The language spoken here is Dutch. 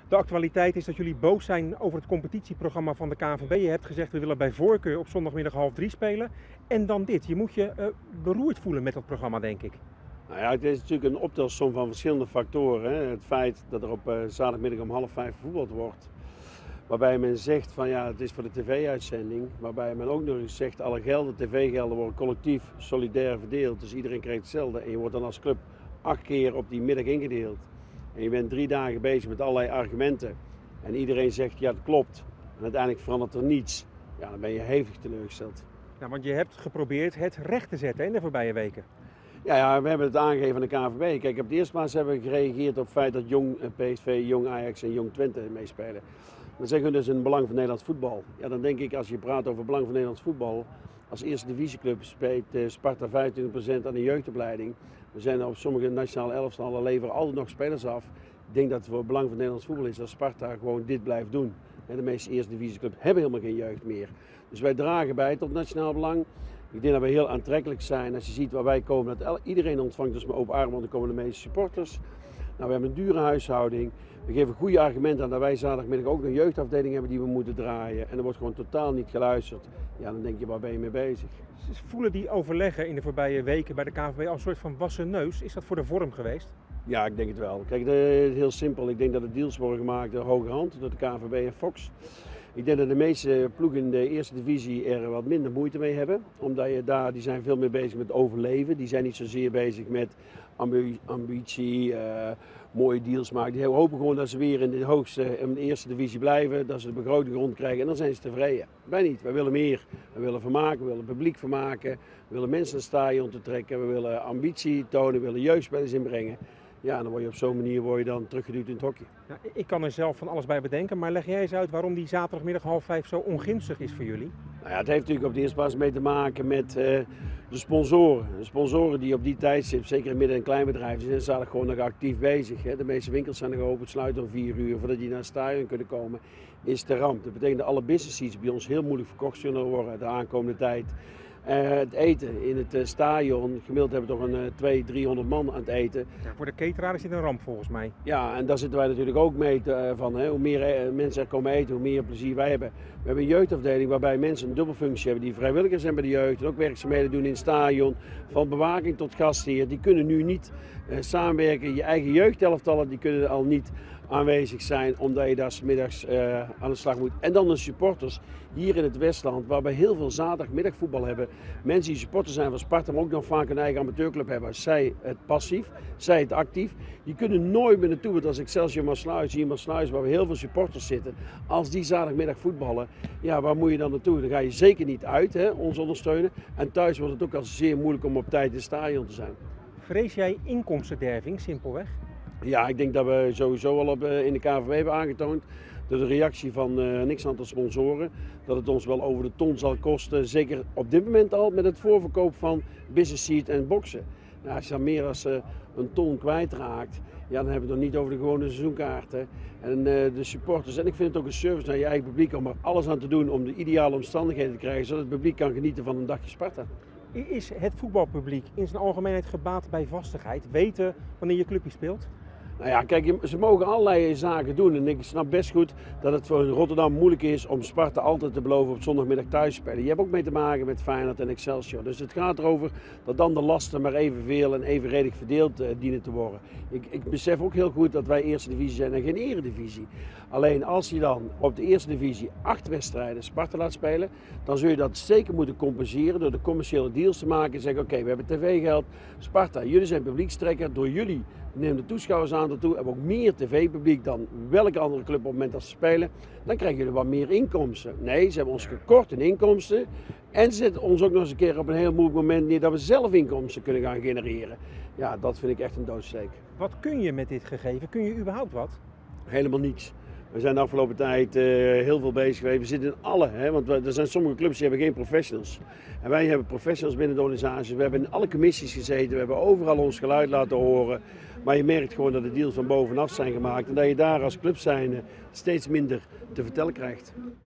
De actualiteit is dat jullie boos zijn over het competitieprogramma van de KNVB. Je hebt gezegd we willen bij voorkeur op zondagmiddag 2:30 spelen. En dan dit. Je moet je beroerd voelen met dat programma, denk ik. Nou ja, het is natuurlijk een optelsom van verschillende factoren. Hè. Het feit dat er op zaterdagmiddag om 4:30 gevoetbald wordt. Waarbij men zegt van ja, het is voor de tv-uitzending. Waarbij men ook nog eens zegt alle gelden, tv-gelden worden collectief solidair verdeeld. Dus iedereen krijgt hetzelfde. En je wordt dan als club 8 keer op die middag ingedeeld. En je bent 3 dagen bezig met allerlei argumenten. En iedereen zegt ja, dat klopt. En uiteindelijk verandert er niets. Ja, dan ben je hevig teleurgesteld. Ja, want je hebt geprobeerd het recht te zetten in de voorbije weken. Ja, we hebben het aangegeven aan de KNVB. Kijk, op de eerste plaats hebben we gereageerd op het feit dat Jong PSV, Jong Ajax en Jong Twente meespelen. Dan zeggen we dus in het belang van Nederlands voetbal. Ja, dan denk ik als je praat over het belang van Nederlands voetbal. Als eerste divisieclub speelt Sparta 25% aan de jeugdopleiding. We zijn op sommige nationale elftallen leveren altijd nog spelers af. Ik denk dat het voor het belang van Nederlands voetbal is dat Sparta gewoon dit blijft doen. De meeste eerste divisieclubs hebben helemaal geen jeugd meer. Dus wij dragen bij tot nationaal belang. Ik denk dat we heel aantrekkelijk zijn als je ziet waar wij komen. Dat iedereen ontvangt dus met open armen, want er komen de meeste supporters. Nou, we hebben een dure huishouding. We geven goede argumenten aan dat wij zaterdagmiddag ook een jeugdafdeling hebben die we moeten draaien. En er wordt gewoon totaal niet geluisterd. Ja, dan denk je, waar ben je mee bezig? Voelen die overleggen in de voorbije weken bij de KNVB als een soort van wassen neus? Is dat voor de vorm geweest? Ja, ik denk het wel. Kijk, heel simpel. Ik denk dat er deals worden gemaakt door hoge hand, door de KNVB en Fox. Ik denk dat de meeste ploegen in de eerste divisie er wat minder moeite mee hebben. Omdat die zijn veel meer bezig met overleven. Die zijn niet zozeer bezig met ambitie, mooie deals maken. Die hopen gewoon dat ze weer in de eerste divisie blijven. Dat ze de begroting rondkrijgen en dan zijn ze tevreden. Wij niet. Wij willen meer. We willen vermaken, we willen publiek vermaken. We willen mensen naar het stadion te trekken. We willen ambitie tonen, we willen jeugdspelers inbrengen. Ja, en dan word je op zo'n manier dan teruggeduwd in het hokje. Ja, ik kan er zelf van alles bij bedenken, maar leg jij eens uit waarom die zaterdagmiddag 4:30 zo ongunstig is voor jullie? Nou ja, het heeft natuurlijk op de eerste plaats mee te maken met de sponsoren. De sponsoren die op die tijdstip, zeker in midden- en kleinbedrijven, zijn zaterdag gewoon nog actief bezig. Hè. De meeste winkels zijn nog open, sluiten om 4 uur voordat die naar het stadion kunnen komen. Is de ramp. Dat betekent dat alle business seats bij ons heel moeilijk verkocht zullen worden de aankomende tijd. Het eten in het stadion, gemiddeld hebben we toch een 200-300 man aan het eten. Ja, voor de cateraar is dit een ramp volgens mij. Ja, en daar zitten wij natuurlijk ook mee van. Hè. Hoe meer mensen er komen eten, hoe meer plezier wij hebben. We hebben een jeugdafdeling waarbij mensen een dubbelfunctie hebben die vrijwilligers zijn bij de jeugd. En ook werkzaamheden doen in het stadion, van bewaking tot gastheer. Die kunnen nu niet samenwerken. Je eigen jeugdelftallen die kunnen al niet aanwezig zijn omdat je daar 's middags aan de slag moet. En dan de supporters hier in het Westland, waar we heel veel zaterdagmiddagvoetbal hebben. Mensen die supporters zijn van Sparta, maar ook nog vaak een eigen amateurclub hebben. Zij het passief, zij het actief. Die kunnen nooit meer naartoe, want als Excelsior Maassluis, hier Maassluis, waar we heel veel supporters zitten. Als die zaterdagmiddag voetballen, ja, waar moet je dan naartoe? Dan ga je zeker niet uit, hè, ons ondersteunen. En thuis wordt het ook al zeer moeilijk om op tijd in het stadion te zijn. Vrees jij inkomstenderving, simpelweg? Ja, ik denk dat we sowieso al in de KNVB hebben aangetoond door de reactie van een x-aantal sponsoren dat het ons wel over de ton zal kosten. Zeker op dit moment al met het voorverkoop van business seat en boxen. Nou, als je dan meer dan een ton kwijtraakt, ja, dan hebben we het nog niet over de gewone seizoenkaarten. En de supporters. En ik vind het ook een service naar je eigen publiek om er alles aan te doen om de ideale omstandigheden te krijgen, zodat het publiek kan genieten van een dagje Sparta. Is het voetbalpubliek in zijn algemeenheid gebaat bij vastigheid? Weten wanneer je clubje speelt? Nou ja, kijk, ze mogen allerlei zaken doen en ik snap best goed dat het voor Rotterdam moeilijk is om Sparta altijd te beloven op zondagmiddag thuis te spelen. Je hebt ook mee te maken met Feyenoord en Excelsior. Dus het gaat erover dat dan de lasten maar evenveel en evenredig verdeeld dienen te worden. Ik besef ook heel goed dat wij eerste divisie zijn en geen eredivisie. Alleen als je dan op de eerste divisie 8 wedstrijden Sparta laat spelen, dan zul je dat zeker moeten compenseren door de commerciële deals te maken en zeggen oké, we hebben tv-geld. Sparta, jullie zijn publiekstrekker, door jullie nemen de toeschouwersaantal toe, hebben ook meer tv-publiek dan welke andere club op het moment dat ze spelen, dan krijgen jullie wat meer inkomsten. Nee, ze hebben ons gekort in inkomsten en ze zetten ons ook nog eens een keer op een heel moeilijk moment neer dat we zelf inkomsten kunnen gaan genereren. Ja, dat vind ik echt een doodsteek. Wat kun je met dit gegeven? Kun je überhaupt wat? Helemaal niets. We zijn de afgelopen tijd heel veel bezig geweest. We zitten in alle, hè, want er zijn sommige clubs die hebben geen professionals. En wij hebben professionals binnen de organisatie. We hebben in alle commissies gezeten, we hebben overal ons geluid laten horen. Maar je merkt gewoon dat de deals van bovenaf zijn gemaakt en dat je daar als club zijn steeds minder te vertellen krijgt.